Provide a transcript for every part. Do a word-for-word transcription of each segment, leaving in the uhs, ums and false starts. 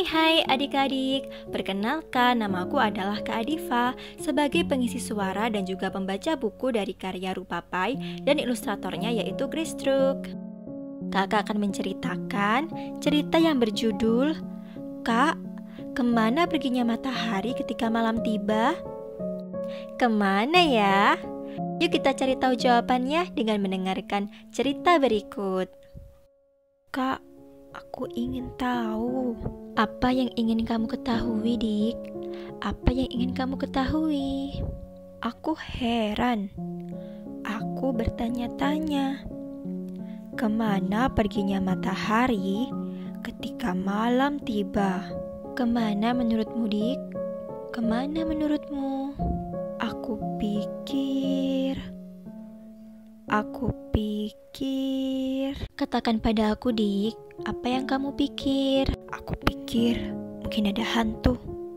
Hai hai adik-adik, perkenalkan nama aku adalah Kak Adifa sebagai pengisi suara dan juga pembaca buku dari karya Rupapai dan ilustratornya yaitu Grace Truk. Kakak akan menceritakan cerita yang berjudul Kak, kemana perginya matahari ketika malam tiba? Kemana ya? Yuk kita cari tahu jawabannya dengan mendengarkan cerita berikut. Kak, aku ingin tahu. Apa yang ingin kamu ketahui, Dik? Apa yang ingin kamu ketahui? Aku heran. Aku bertanya-tanya. Kemana perginya matahari ketika malam tiba? Kemana menurutmu, Dik? Kemana menurutmu? Aku pikir... Aku pikir... Katakan pada aku, Dik. Apa yang kamu pikir? Aku pikir mungkin ada hantu.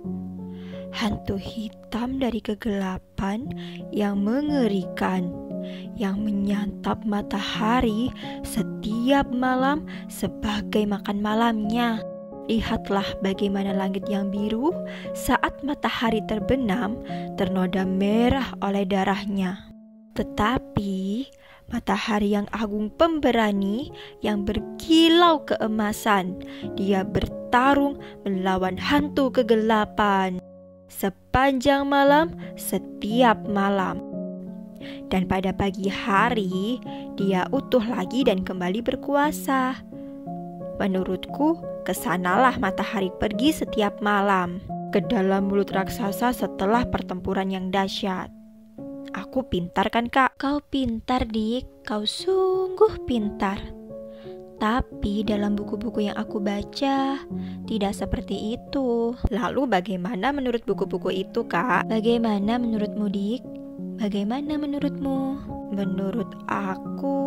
Hantu hitam dari kegelapan yang mengerikan, yang menyantap matahari setiap malam sebagai makan malamnya. Lihatlah bagaimana langit yang biru saat matahari terbenam, ternoda merah oleh darahnya. Tetapi matahari yang agung pemberani, yang berkilau keemasan, dia bertarung melawan hantu kegelapan sepanjang malam, setiap malam. Dan pada pagi hari, dia utuh lagi dan kembali berkuasa. Menurutku, kesanalah matahari pergi setiap malam, ke dalam mulut raksasa setelah pertempuran yang dahsyat. Aku pintar kan, Kak? Kau pintar, Dik. Kau sungguh pintar. Tapi dalam buku-buku yang aku baca, tidak seperti itu. Lalu bagaimana menurut buku-buku itu, Kak? Bagaimana menurutmu, Dik? Bagaimana menurutmu? Menurut aku...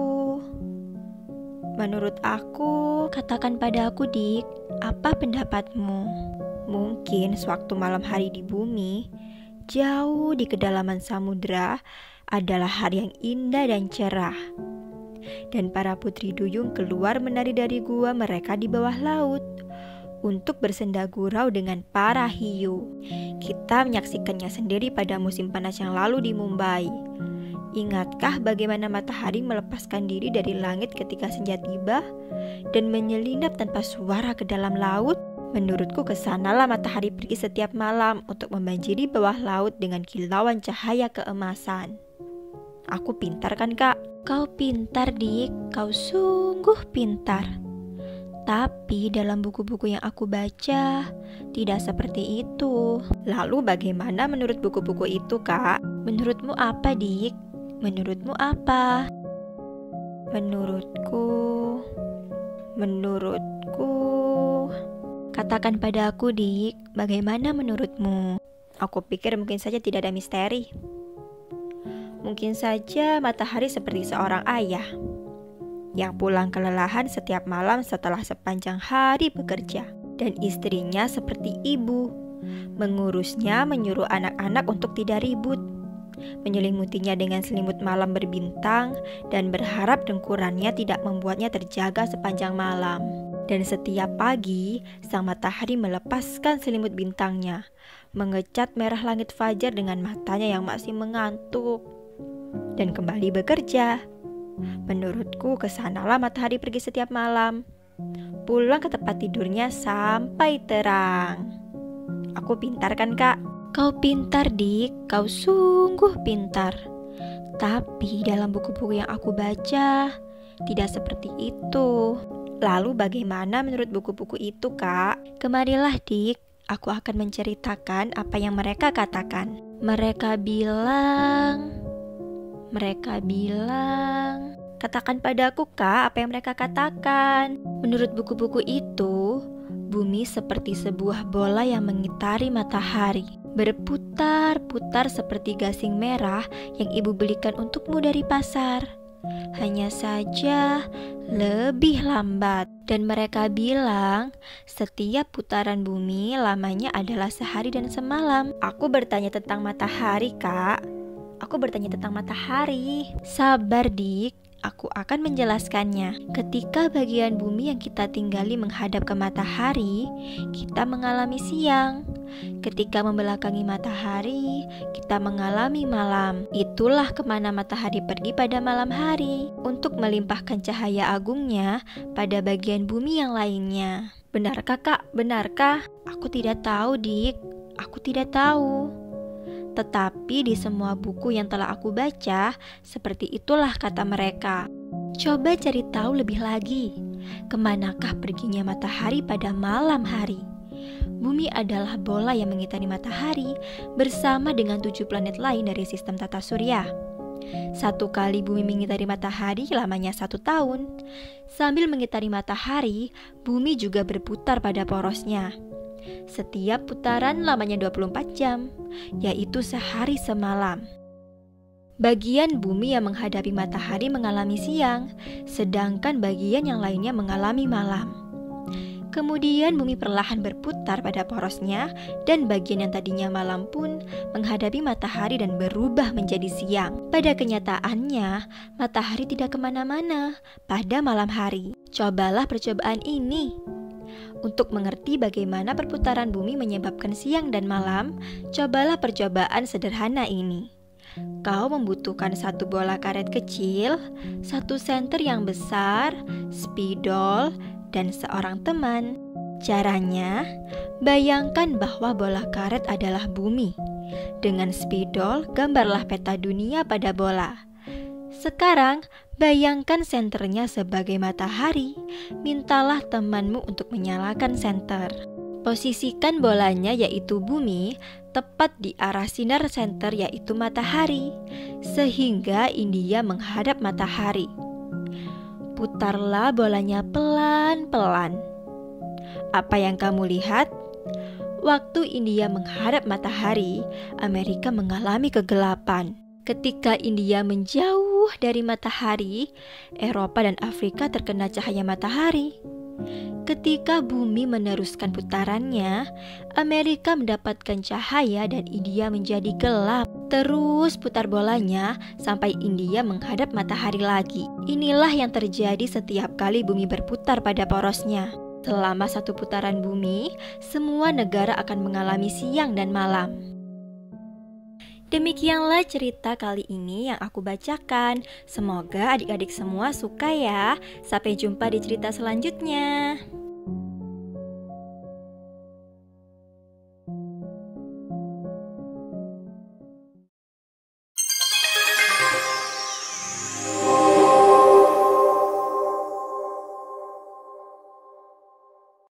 Menurut aku, katakan pada aku, Dik, apa pendapatmu? Mungkin sewaktu malam hari di bumi, jauh di kedalaman samudera adalah hari yang indah dan cerah. Dan para putri duyung keluar menari dari gua mereka di bawah laut untuk bersenda gurau dengan para hiu. Kita menyaksikannya sendiri pada musim panas yang lalu di Mumbai. Ingatkah bagaimana matahari melepaskan diri dari langit ketika senja tiba dan menyelinap tanpa suara ke dalam laut? Menurutku kesanalah matahari pergi setiap malam untuk membanjiri bawah laut dengan kilauan cahaya keemasan. Aku pintar kan, Kak? Kau pintar, Dik. Kau sungguh pintar. Tapi dalam buku-buku yang aku baca, tidak seperti itu. Lalu bagaimana menurut buku-buku itu, Kak? Menurutmu apa, Dik? Menurutmu apa? Menurutku... Menurutku... Katakan pada aku, Dik, bagaimana menurutmu? Aku pikir mungkin saja tidak ada misteri. Mungkin saja matahari seperti seorang ayah yang pulang kelelahan setiap malam setelah sepanjang hari bekerja. Dan istrinya seperti ibu, mengurusnya, menyuruh anak-anak untuk tidak ribut, menyelimutinya dengan selimut malam berbintang, dan berharap dengkurannya tidak membuatnya terjaga sepanjang malam. Dan setiap pagi, sang matahari melepaskan selimut bintangnya, mengecat merah langit fajar dengan matanya yang masih mengantuk, dan kembali bekerja. Menurutku, kesanalah matahari pergi setiap malam, pulang ke tempat tidurnya sampai terang. Aku pintar kan, Kak? Kau pintar, Dik. Kau sungguh pintar. Tapi dalam buku-buku yang aku baca, tidak seperti itu. Lalu bagaimana menurut buku-buku itu, Kak? Kemarilah, Dik. Aku akan menceritakan apa yang mereka katakan. Mereka bilang... Mereka bilang... Katakan padaku, Kak, apa yang mereka katakan. Menurut buku-buku itu, bumi seperti sebuah bola yang mengitari matahari, berputar-putar seperti gasing merah yang ibu belikan untukmu dari pasar. Hanya saja lebih lambat. Dan mereka bilang setiap putaran bumi lamanya adalah sehari dan semalam. Aku bertanya tentang matahari, Kak. Aku bertanya tentang matahari. Sabar, Dik. aku akan menjelaskannya. Ketika bagian bumi yang kita tinggali menghadap ke matahari, kita mengalami siang. Ketika membelakangi matahari, kita mengalami malam. Itulah kemana matahari pergi pada malam hari, untuk melimpahkan cahaya agungnya pada bagian bumi yang lainnya. Benarkah kak? Benarkah? Aku tidak tahu, Dik. Aku tidak tahu. Tetapi di semua buku yang telah aku baca, seperti itulah kata mereka. Coba cari tahu lebih lagi, kemanakah perginya matahari pada malam hari? Bumi adalah bola yang mengitari matahari bersama dengan tujuh planet lain dari sistem tata surya. Satu kali bumi mengitari matahari lamanya satu tahun. Sambil mengitari matahari, bumi juga berputar pada porosnya. Setiap putaran lamanya dua puluh empat jam, yaitu sehari semalam. Bagian bumi yang menghadapi matahari mengalami siang, sedangkan bagian yang lainnya mengalami malam. Kemudian bumi perlahan berputar pada porosnya, dan bagian yang tadinya malam pun menghadapi matahari dan berubah menjadi siang. Pada kenyataannya, matahari tidak kemana-mana pada malam hari. Cobalah percobaan ini. Untuk mengerti bagaimana perputaran bumi menyebabkan siang dan malam, cobalah percobaan sederhana ini. Kau membutuhkan satu bola karet kecil, satu senter yang besar, spidol, dan seorang teman. Caranya, bayangkan bahwa bola karet adalah bumi. Dengan spidol, gambarlah peta dunia pada bola. Sekarang, bayangkan senternya sebagai matahari. Mintalah temanmu untuk menyalakan senter. Posisikan bolanya, yaitu bumi, tepat di arah sinar senter, yaitu matahari, sehingga India menghadap matahari. Putarlah bolanya pelan-pelan. Apa yang kamu lihat? Waktu India menghadap matahari, Amerika mengalami kegelapan. Ketika India menjauh dari matahari, Eropa dan Afrika terkena cahaya matahari. Ketika bumi meneruskan putarannya, Amerika mendapatkan cahaya dan India menjadi gelap. Terus putar bolanya sampai India menghadap matahari lagi. Inilah yang terjadi setiap kali bumi berputar pada porosnya. Selama satu putaran bumi, semua negara akan mengalami siang dan malam. Demikianlah cerita kali ini yang aku bacakan. Semoga adik-adik semua suka ya. Sampai jumpa di cerita selanjutnya.